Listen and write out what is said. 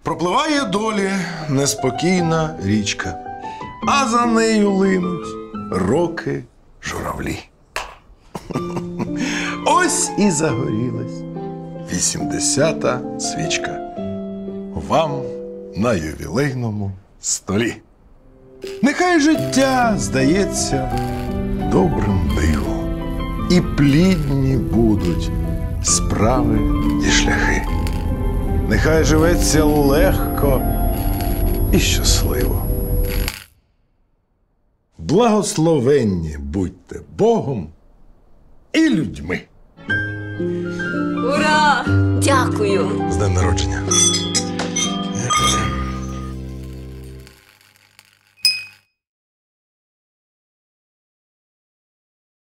Пропливає долі неспокійна річка, а за нею линуть роки журавлі. Ось і загорілась 80-та свічка. Вам на ювілейному столі. Нехай життя здається добрим дивом, і плідні будуть справи і шляхи. Нехай живеться легко і щасливо. Благословенні будьте Богом і людьми. Ура! Дякую! З днем народження!